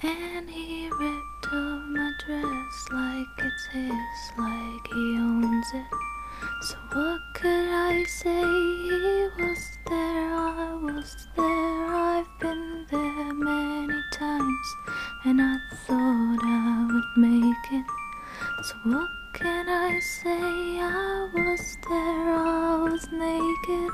And he ripped off my dress like it's his, like he owns it. So what could I say? He was there, I was there, I've been there many times, and I thought I would make it. So what can I say? I was there, I was naked.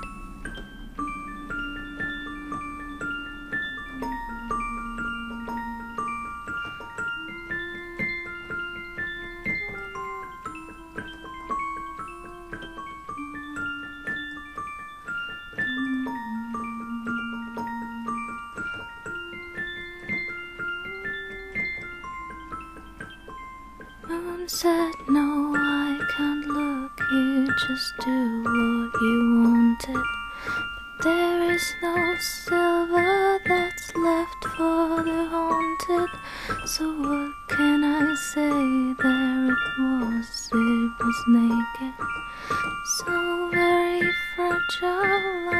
Moon said, no, I can't look, you just do what you wanted. But there is no silver that's left for the haunted. So what can I say? There it was naked. So very fragile,